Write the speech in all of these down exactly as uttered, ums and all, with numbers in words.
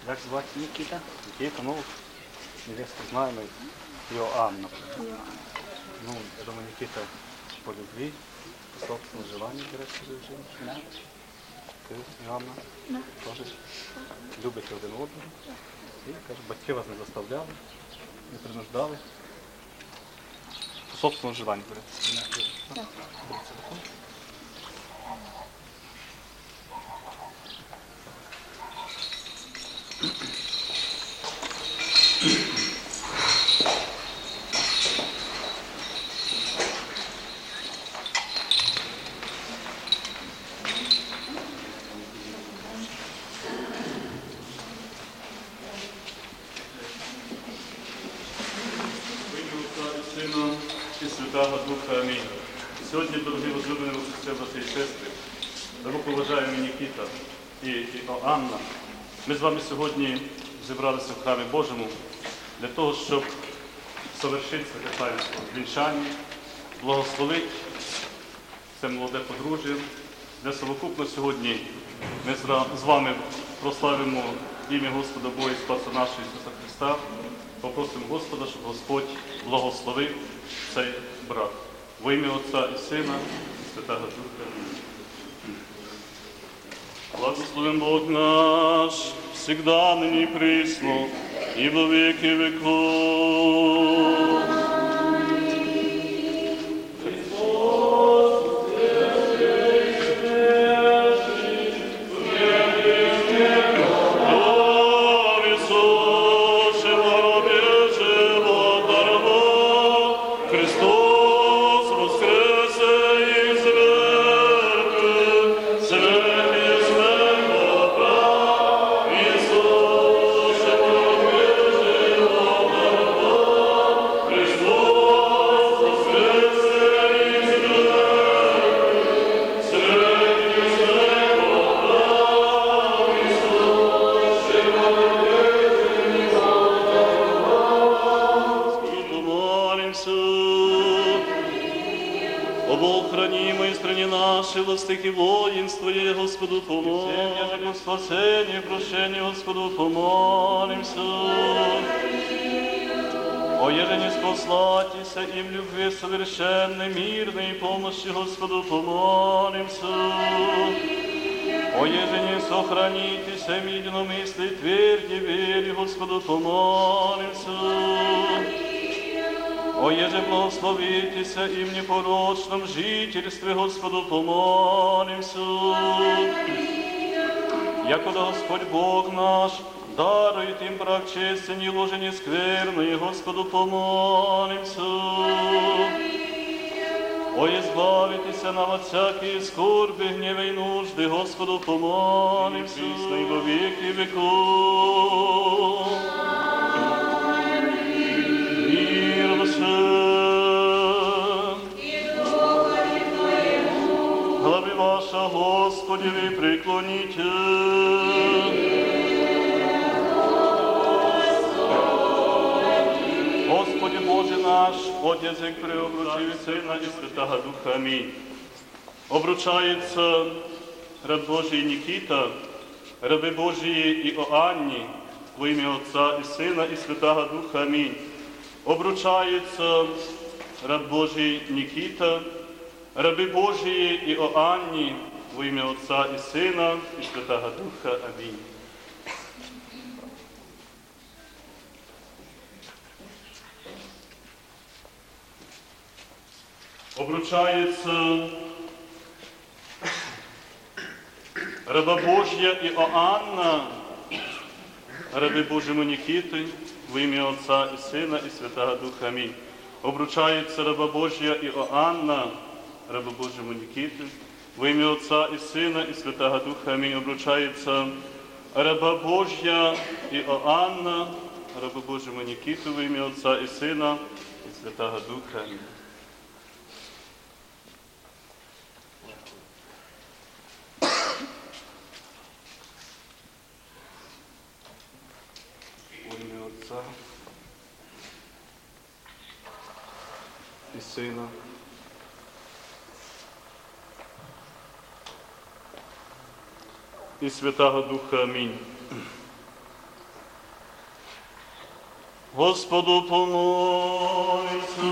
Як звати Нікіта? Нікіта, ну, невестку знаємо, Йоанна. Ну, я думаю, Никита по любви, по собственному желанию берет свою женщину. Да. Ти, Йоанна, да. Теж любите один одного. І, каже, батьки вас не заставляли, не принуждали. По собственному желанию берет. Да. Да. Сина і Святого Духа. Амінь. Сьогодні, дорогі возлюблені брати і сестри, дороговажаємо Нікіта і Іоанна, ми з вами сьогодні зібралися в храмі Божому для того, щоб совершити святе таїнство вінчання, благословити це молоде подружжя. Для совокупно сьогодні ми з вами прославимо ім'я Господа Бога і Спаса нашого Ісуса Христа. Попросимо Господа, щоб Господь благословив цей брак. Во ім'я Отця і Сина, і Святого Духа. Благословен Бог наш, всегда, ныне и присно, и во веки веков. Властихи воинства, и Господу помолимся, спасение, прощение, Господу помолимся. О, еже не спаслатися им любви совершенной, мирной помощи, Господу помолимся. О, еже не сохранитеся в единомыслии, тверди вере, Господу помолимся. О, еже благословитеся и в непорочном жительстве, Господу помолимся. Якуда Господь Бог наш дарует им брак честен и ложе нескверный, Господу помолимся. О, избавитеся нам от всякие скорби, гнева и нужды, Господу помолимся. И во веки веков. Глави ваша, Господи, ви преклоните. Господи Боже наш, от язик преобручив Сина и Святого Духа. Аминь. Обручается раб Божий Никита, раби Божії Іоанні, во ім'я Отця і Сина і Святого Духа. Амінь. Обручается раб Божий Никита, раби Божії Іоанні, во ім'я Отця і Сина і Святого Духа. Амінь. Обручается раба Божья Іоанна, раби Божьему Никиты, во ім'я Отця і Сина і Святого Духа. Амінь. Обручается раба Божья Іоанна, раба Божьему Никиты, во ім'я Отця і Сина і Святого Духа. Амінь. Обручается раба Божья Іоанна, раба Божьему Никиту, во ім'я Отця і Сина і Святого Духа. Амінь. Отця і Сина і Святого Духа. Амінь. Господу помолимся.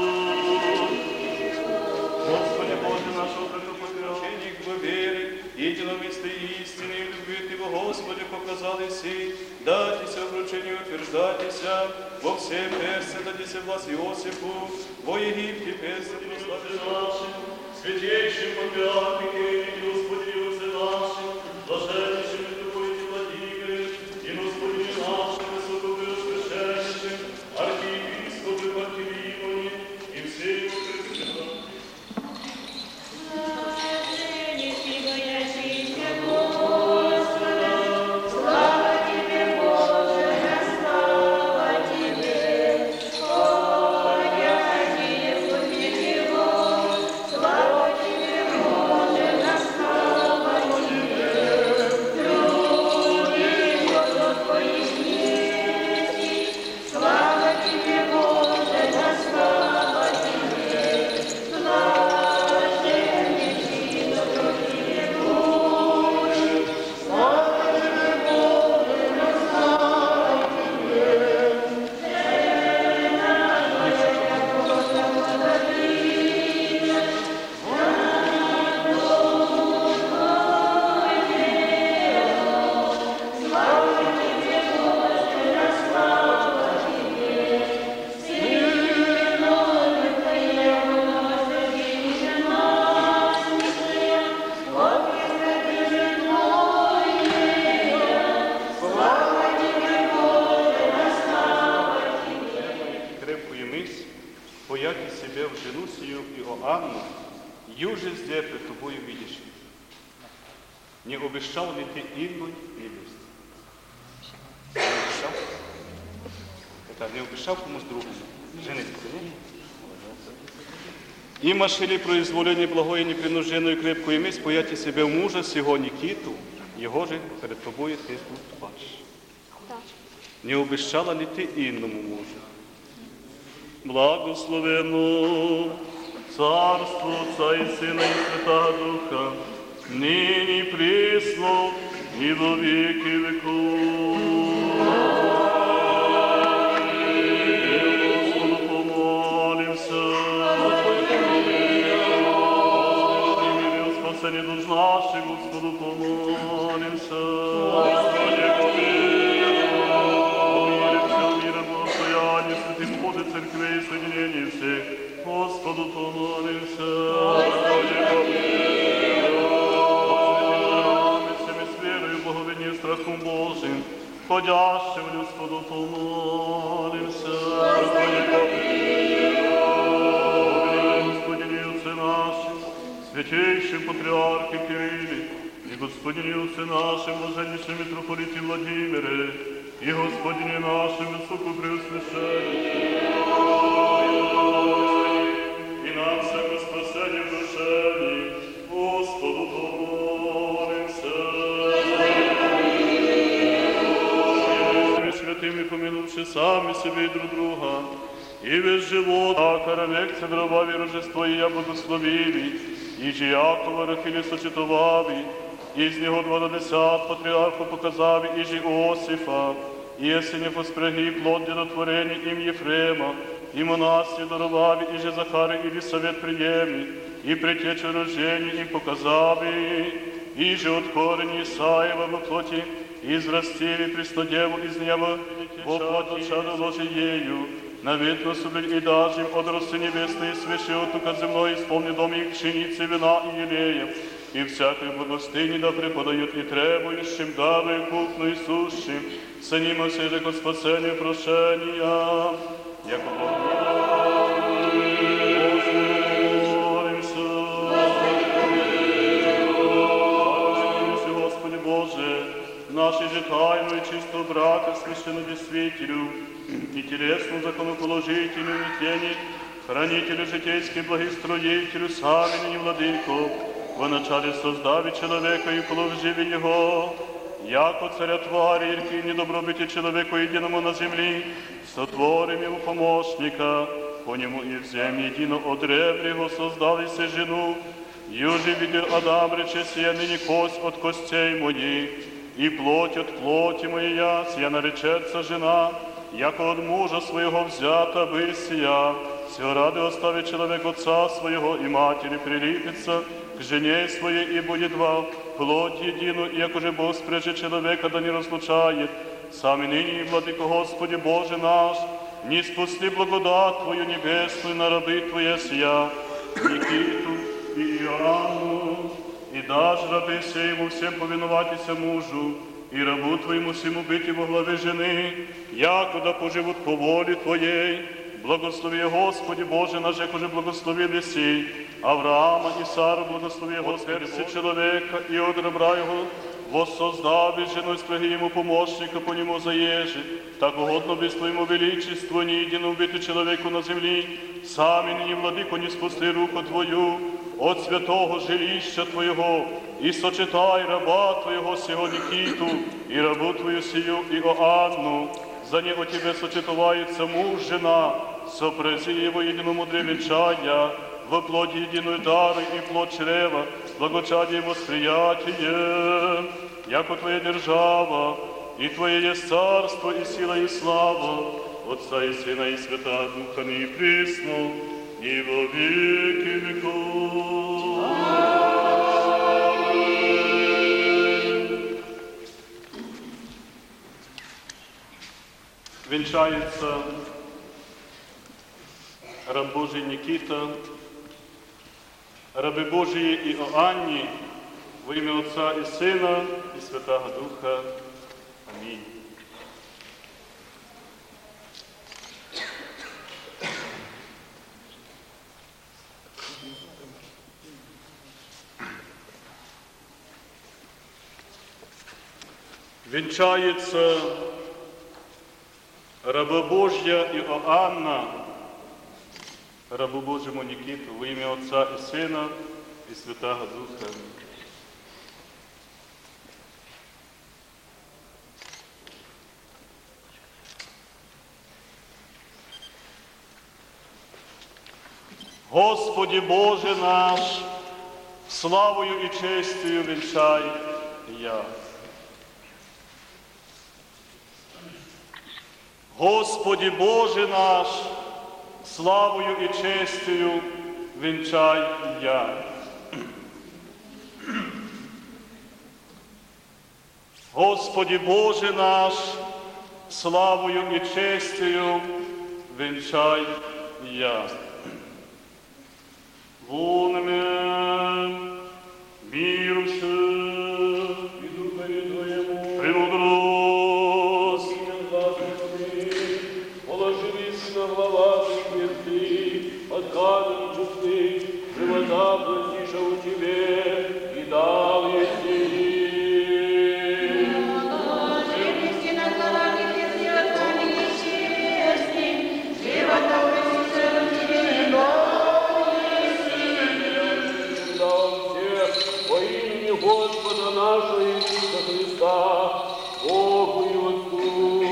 Господи Боже нашого преподобных в вере, единомысле и истине и любви Ты, во Господи, показались и дайтеся вручению, утверждайтеся, во все персы дадися власть Иосифу, во Египте персы прославишь нашим, святейшим патриархе, и Господи, Отце нашим, блаженнейшим митрополите Владимире, и Господи нашим, высокопреосвященнейшим, архиепископе Пантелеимоне, и все его пресвятые. Пояки себе в жену сию Иоанну, юже зде пред тобою видишь. Не обещал ли ты иной милость? Не обещал? Это не обещал кому-то другому? Жениться, не? Имаше ли произволение благое, непринужденную крепкую месть, пояти себе в мужа сего Никиту, его же перед тобою ты тут бачишь. Не обещала ли ты иному мужу? Благословено Царство Отца и Сына и Святого Духа, ныне и присно и во веки веков. Господу помолимся. О спасении душ наших, Господу помолимся. Господи, святым Боже, церкви и соединение всех, Господу помолимся. Господи, помилуй. Всеми с верою, благовением, страхом Божиим, ходящим Господу помолимся. Господи, помилуй. Господи, Отце нашим, святейшим патриархе Кирилле, и Господине Отце нашим, блаженнейшем митрополите Владимире, и Господине нашим высокопреосвященнейшем, и нам всяко спасение в душевне, Господу помолимся. И святыми помянувши сами себе и друг друга, и весь живот, а коровек цедровави рожество и я благословили, и же Якова Рахили сочетовави, из него двадцать патриархов показави, и же Иосифа, и есене воспряги плод дедотворения им Ефрема, и монастырь даровави, и же Захары или совет приеми, и предтечу рождения им показави, и же от корени Исаева во плоти, израстили преснодеву из неба, во плоти чадо ложи ею, наветно сублюдь и дашь им от росы небесной, свыше от тука земной, исполни дом их пшеницы, вина и елеев, и всякой благостыни да преподают и требующим, дары купну и сущим, санима все же от спасения прошения, яко помолимся. Господи Боже, нашей же тайну и чистого брака священнодействителю и телесному законоположителю и тени, хранителю житейским благостроителю, сами ныне владыко, во начале создави человека и положили его, яко царя твари, ирки и недобробите человеку единому на земли, сотворим его помощника, по нему и в земле едино от ребра его создали се жену, юже видел Адам, рече сия ныне кость от костей моих, и плоть от плоти моей, сия наречется жена, яко от мужа своего взята бысия, все ради оставит человек отца своего и матери, прилепится к жене своей и будет два плоть едину, и як уже Бог спрежет человека, да не разлучает. Сами ныне, владыко Господи Боже наш, не спусти благодать Твою небесную на рабы Твоя сия, Никиту и Иоанну, и дашь рабы сему всем повиноватися мужу, и рабу Твоему всему быть во главе жены, якуда поживут по воле Твоей. Благослови, Господи Боже наш, як уже благословили си Авраама и Сару, благослови его сердце человека, и от ребра его воссоздави жену, спряги ему помощника, по нему заежи, так угодно без Твоему величеству, ни единому биту человеку на земле, сами ныне, владыко, не спусти руку Твою от святого жилища Твоего, и сочетай раба Твоего сего Никиту, и рабу Твою сию Иоанну, за него Тебе сочетовается муж, жена, сопрези его единому древенчая, во плоти единой дары и плод чрева, благочадие и восприятие, яко Твоя держава, и Твое есть царство, и сила, и слава, Отца и Сына, и Святого Духа, ныне и присно, и во веки веков. Венчается раб Божий Никита, раби Божії Іоанні, во ім'я Отця і Сина, і Святого Духа. Амінь. Вінчається раба Божя Іоанна, рабу Божому Никиту, во ім'я Отця і Сина, і Святого Духа. Господи Боже наш, славою і честю вінчай я. Господи Боже наш, славою і честю вінчай я. Господи Боже наш, славою і честю вінчай я. Вон миру все, и Духові Твоєму, премудрость, положились на глава смерти, от камень чувств, живота блажиша у Тебе, и дал еси. Положились на глава смерти, от камень чувств, живота блажиша у Тебе, и дал еси. Дал всех во имени Господа нашего Иисуса Христа, Богу и Отцу,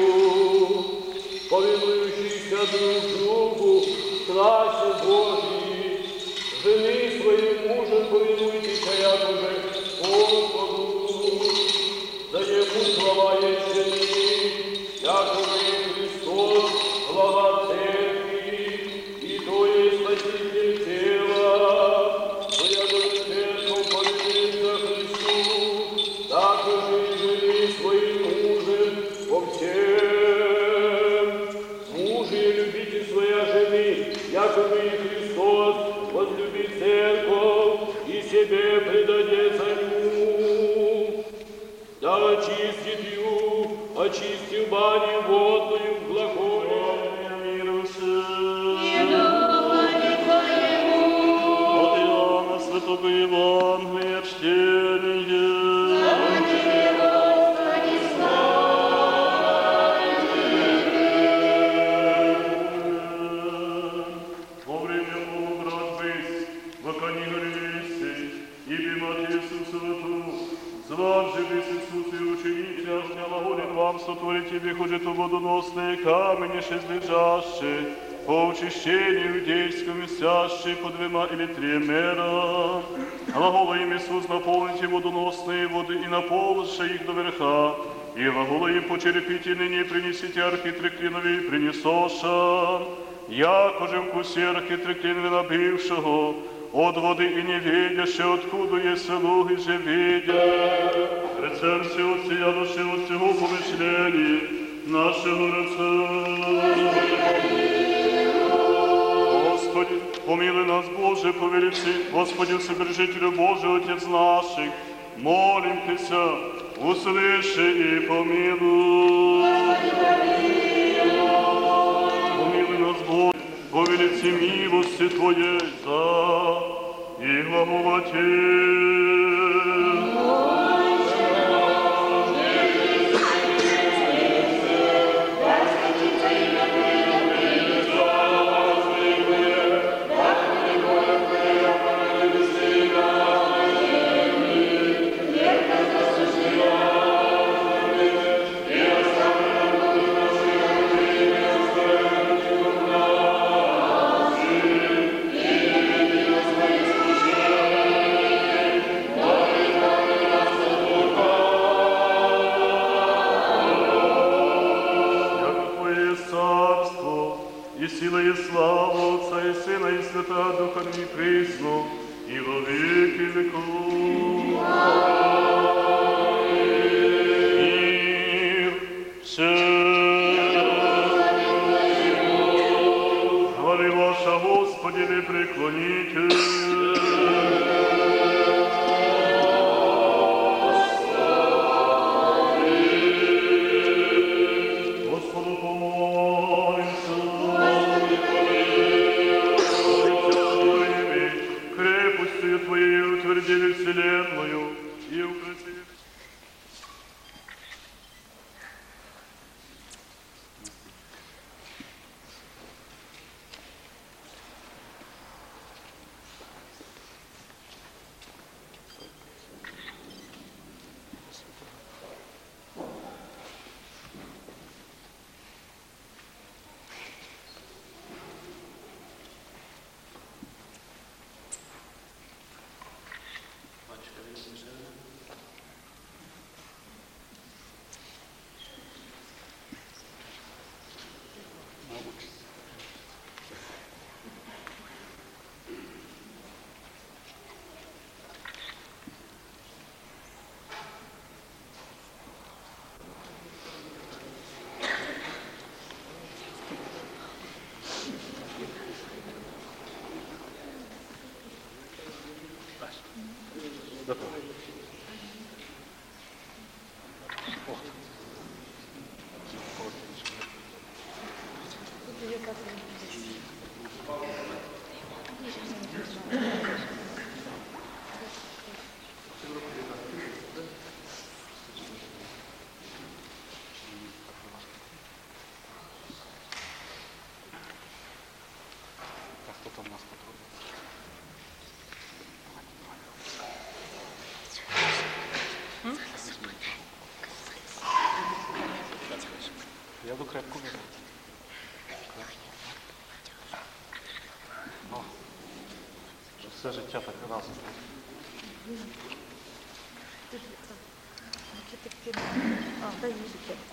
повинующийся друг другу, страсти Божьей, жены своим мужем повинуйтесь, як уже Господу, за Ему слова есть жени, як уже Христос, глава церкви, и то есть спаситель тела, но як уже церковь повинуется Христу, так уже и жени своим мужем во всем. Мужи, любите своя жены, якобы и Христос возлюбит церковь и себе предаде за ню. Да очистит ее, очистив бани водную в глаголе миру И Духові Твоєму, от Иоанна Святого Евангелия чтение. слава Тебе, Господи, слава Во время убрат быть, вокани горелись, и бимат Иисусову, звавшись Иисус и ученики, аж не глаголит вам сотворить тебе хуже то водоносные камени шезлежащие, по очищению иудейскому висящие по двема или три мера. Глагола им Иисус наполните водоносные воды и наполнивши их до верха, и глаголы почерпите ныне принесите архитреклинові принесоша, якоже вкусе архитреклин вина бывшего, от воды и не видяще, откуда есть слуги же видя. Пред сердце Отца, души от всего помышления нашего раца. Господи, помилуй нас, Боже, по велице, Господи, Вседержителю Божий, Отец наших, молим Тебя, услыши и помилуй. Помилуй нас, Боже, по велице милости Твоей, за и глаголоте. И сила, и слава Отца, и Сына, и Святого Духа, ныне и присно, и во веки веков. Мир всем. Хвали ваша, Господи, не преклоните. Господу помолимся. Твоей утвердили вселенную и укрепили. Я до крепку беру. О, що все життя так разом. А, дай їй кепку.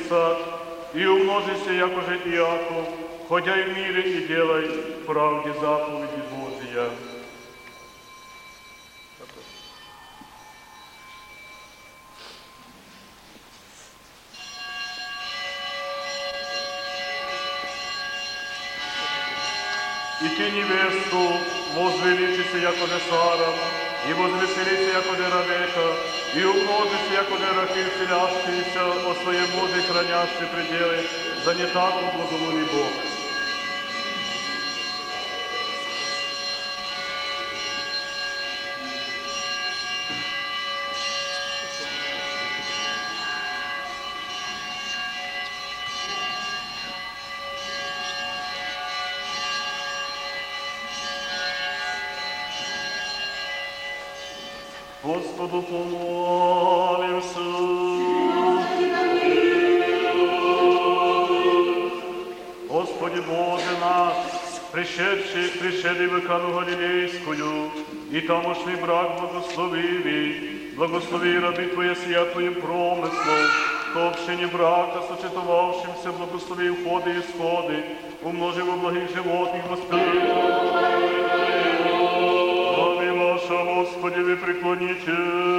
сад, и умножися, якоже Иаков, ходяй в мире и делай в правде заповеди Божия. И ты невесту возвеличися, якоже Сара, и возвеселися, якоже Ревека, и умножися, якоже Рахиль, селящийся о своей Божьей хранящей пределы, за не так благоволи Бог. Господу помолимся. Господи Боже наш, пришедший, пришедший в Кану Галилейскую, и тамошний брак благословили, благослови раби Твоя сия Твоим промыслом, к общине брака сочетовавшимся, благослови входы и исходы, умножи во благих животных воспитаний. Господи, вы преклоните.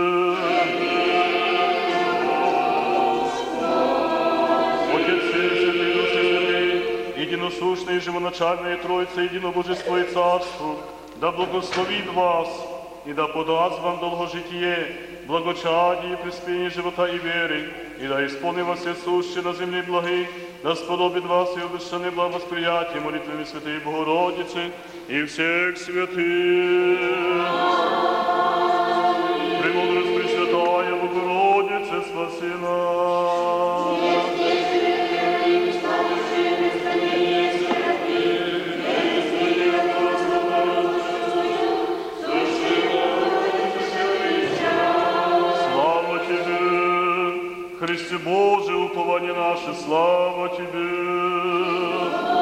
Отец, Сын, Святый Дух Святый, единосущный, живоначальный Троица, едино Божество и Царство, да благословит вас и да подаст вам долгожитие, благочадие, приспение живота и веры, и да исполни вас все сущие на земле благи, да сподобит вас и обещанное благовосприятие молитвами Святой Богородицы и всех святых. Премудрость Пресвятая Богородица, спаси нас. Слава Тебе, Христе Боже, упование наше, слава Тебе.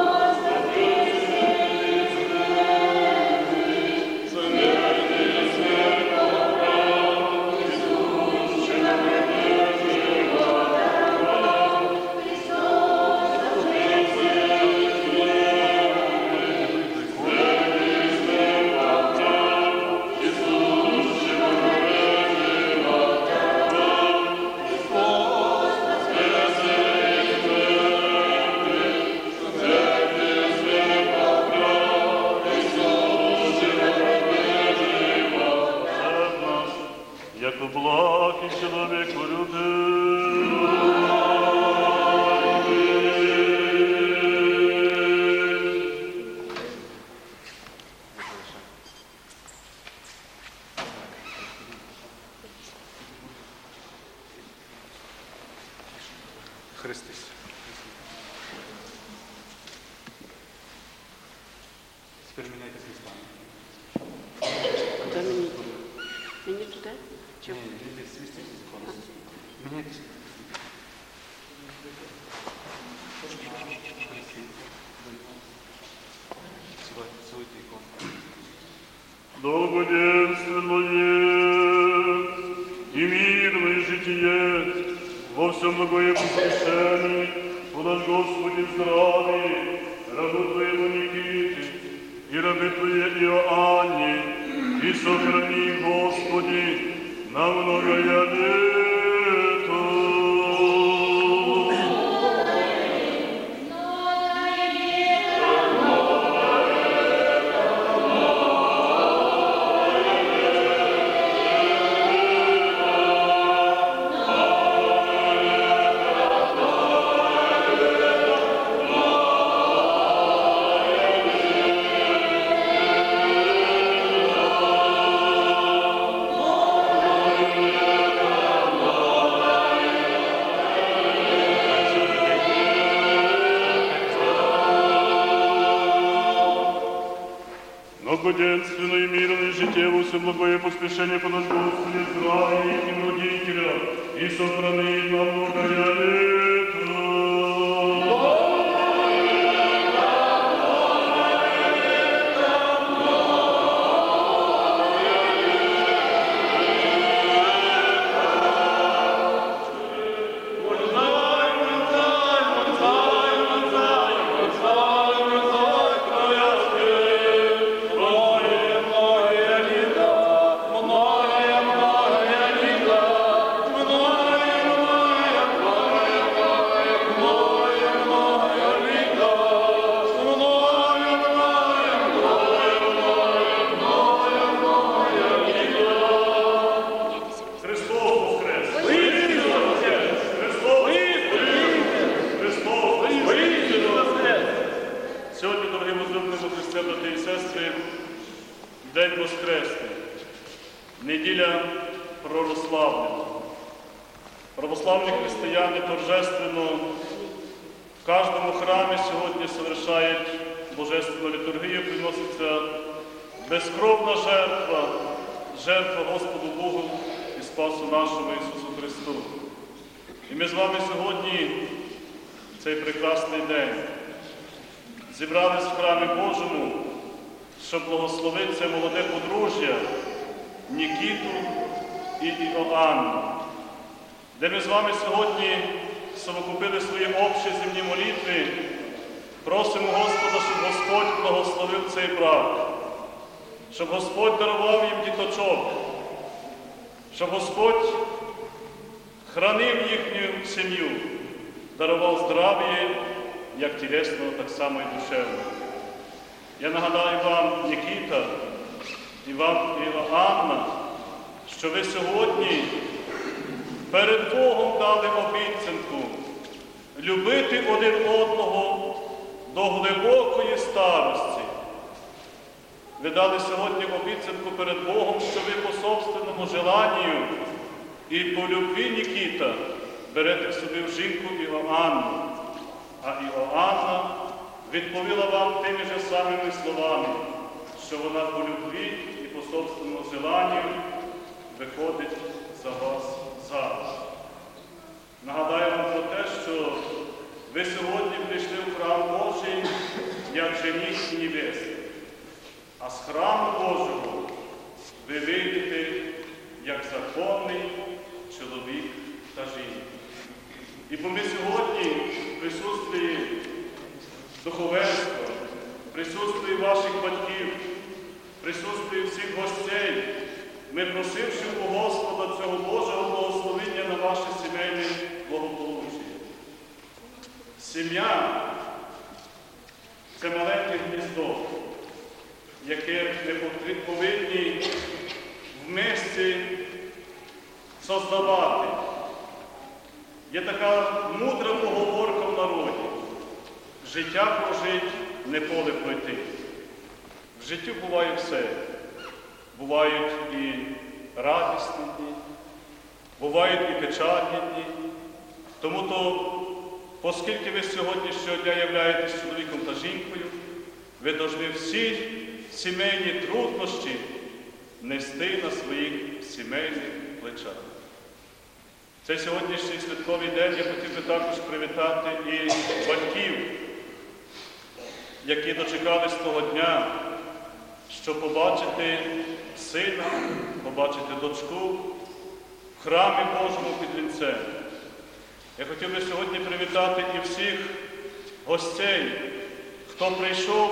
Христос. Теперь меняйтесь местами. Куда мені? Мені туди? Чи? Не, не, не, свистите полностью. Меняйтесь. Целуйте икону. Долгоденственное и мирное житие во всем благое посвящении, подашь, Господи, здравие, рабу Твоему Никите и рабе Твоей Иоанне, и сохрани, Господи, на многое лето. Благоденственное и мирное житие во всем благое поспешение подашь, Господи, здравие и родителя, и сохрани на многое лето. Господи, Воскресний, неділя православних. Православні християни торжественно в кожному храмі сьогодні совершають божественну літургію, приноситься безкровна жертва, жертва Господу Богу і Спасу нашому Ісусу Христу. І ми з вами сьогодні, в цей прекрасний день, зібрались в храмі Божому, щоб благословити це молоде подружжя Нікіту і Іоанну, де ми з вами сьогодні совокупили свої общі земні молитви, просимо Господа, щоб Господь благословив цей брак, щоб Господь дарував їм діточок, щоб Господь хранив їхню сім'ю, дарував здрав'я, як тілесного, так само і душевного. Я нагадаю вам, Нікіта, і вам, Іоанна, що ви сьогодні перед Богом дали обіцянку любити один одного до глибокої старості. Ви дали сьогодні обіцянку перед Богом, що ви по собственному желанню і по любві, Нікіта, берете собі в жінку Іоанну, а Іоанна відповіла вам тими ж самими словами, що вона по любві і по собственному желанню виходить за вас зараз. Нагадаю вам про те, що ви сьогодні прийшли в храм Божий як жених і невеста, а з храму Божого ви вийдете як законний чоловік та жінка. І бо ми сьогодні в присутстві духовенства, в присутстві ваших батьків, в присутстві всіх гостей, ми просивши у Господа цього Божого благословення на ваше сімейне благополуччя. Сім'я – це маленьке гніздо, яке ми повинні вместе создавати. Є така мудра поговорка в народі. Життя прожить, не поле пройти. В житті буває все. Бувають і радісні дні, бувають і печальні дні. Тому то, оскільки ви сьогоднішнього дня являєтесь чоловіком та жінкою, ви повинні всі сімейні труднощі нести на своїх сімейних плечах. Цей сьогоднішній святковий день я хотів би також привітати і батьків, які дочекались того дня, щоб побачити сина, побачити дочку в храмі Божому під вінцем. Я хотів би сьогодні привітати і всіх гостей, хто прийшов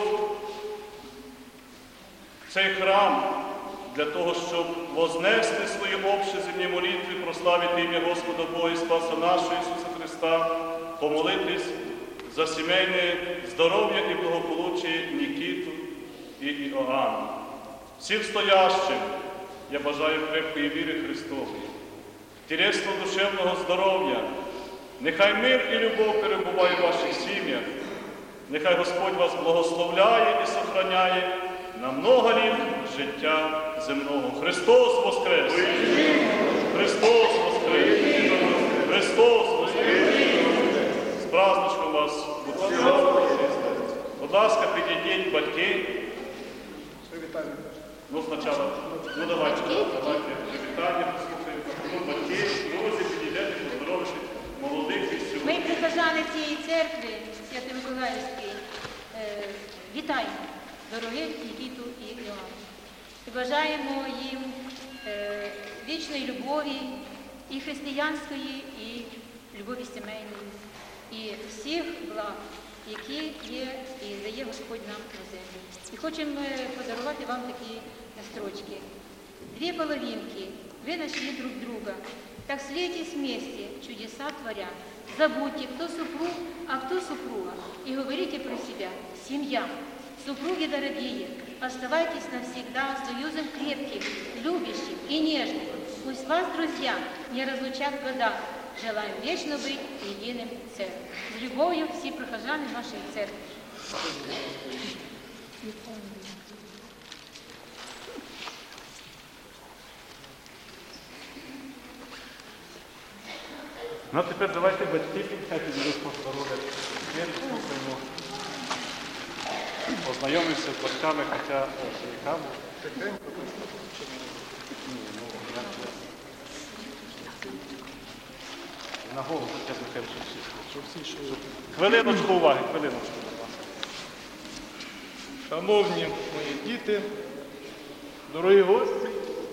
в цей храм для того, щоб вознести свої общі земні молитви, прославити ім'я Господа Бога і Спаса нашого Ісуса Христа, помолитись за сімейне здоров'я і благополуччя Нікіту і Іоанну. Всім стоящим я бажаю крепкої віри Христової, тілесного душевного здоров'я. Нехай мир і любов перебуває в ваших сім'ях. Нехай Господь вас благословляє і сохраняє на много літ життя земного. Христос Воскрес! Христос Воскрес! Христос Воскрес! З праздничком вас! Будь ласка, підійдіть, батьки. Ну, спочатку. Ну, давайте, давайте привітання, послухаємо. Ну, батьки, друзі, підійдете, поздоровити молодих і сьогодні. Ми, прихожани цієї церкви, Свято-Миколаївської, е, вітаємо дорогих Нікіту і Іоанну. І бажаємо їм е, вічної любові, і християнської, і любові сімейної, і всіх благ, які є і дає Господь нам на землю. І хочемо подарувати вам такі строчки. Две половинки, вы нашли друг друга, так слейтесь вместе, чудеса творя. Забудьте, кто супруг, а кто супруга, и говорите про себя «семья». Супруги дорогие, оставайтесь навсегда союзом крепким, любящим и нежным. Пусть вас, друзья, не разлучат года. Желаем вечно быть единым целым. С любовью все прихожане нашей церкви. Ну, а тепер давайте батьки підхайте, дідусь поздоров'я. Тепер слухаємо. Познайомимося з батьками, хоча е, ще не каву. Ні, ну, я- на голову хоча б нехай вже щоб всі, щоб... Хвилиночку уваги, хвилиночку. будь ласка. Шановні мої діти, дорогі гості,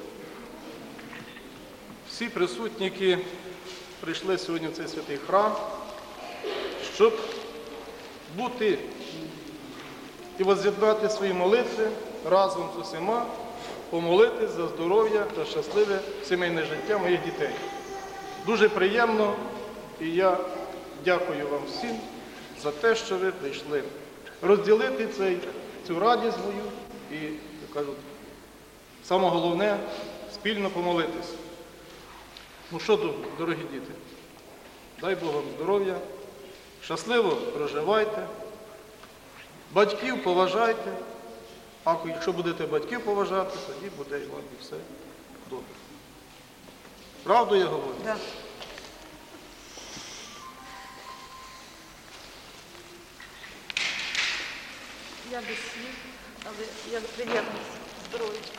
всі присутні, які прийшли сьогодні в цей святий храм, щоб бути і воз'єднати свої молитви разом з усіма, помолитись за здоров'я та щасливе сімейне життя моїх дітей. Дуже приємно, і я дякую вам всім за те, що ви прийшли розділити цей, цю радість мою і, як кажуть, саме головне – спільно помолитись. Ну що, дорогі діти, дай Бог вам здоров'я, щасливо проживайте, батьків поважайте, а якщо будете батьків поважати, тоді буде і вам і все добре. Правду я говорю? Да. Я без слів, але я приємність, здоров'ячка.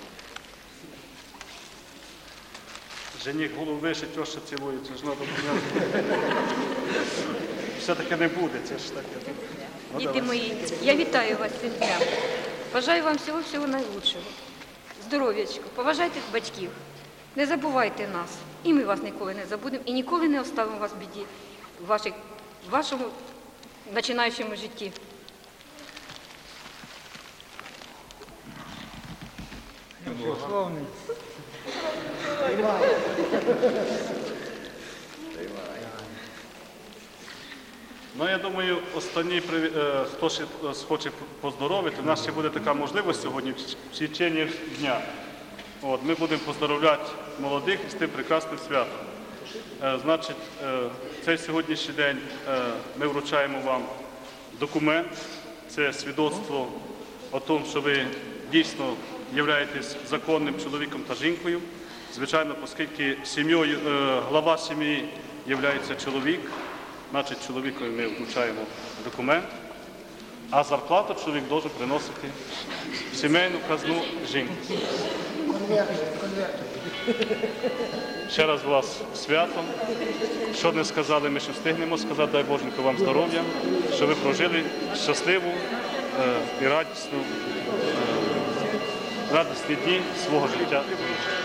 Жених голову вище, теща цілує, це ж треба поняти. Все-таки не буде, це ж таке. Ну, Діти давай. мої, я вітаю вас з цим днем. Бажаю вам всього-всього найкращого. Здоров'ячка, поважайте батьків, не забувайте нас. І ми вас ніколи не забудемо, і ніколи не оставимо вас в біді в, ваших, в вашому починаючому житті. Ну, я думаю, останній, приві- е, хто ще е, схоче поздоровити, у нас ще буде така можливість сьогодні в течение дня. От, ми будемо поздоровляти молодих з тим прекрасним святом. Е, Значить, е, цей сьогоднішній день е, ми вручаємо вам документ, це свідоцтво о тому, що ви дійсно являєтесь законним чоловіком та жінкою. Звичайно, оскільки сім'єю, е, глава сім'ї є чоловік, значить чоловікові ми вручаємо документ, а зарплату чоловік має приносити в сімейну казну жінки. Ще раз вас з святом. Що не сказали, ми ще встигнемо сказати. Дай Боженько вам здоров'я, щоб ви прожили щасливу е, і радісну, е, радісні дні свого життя.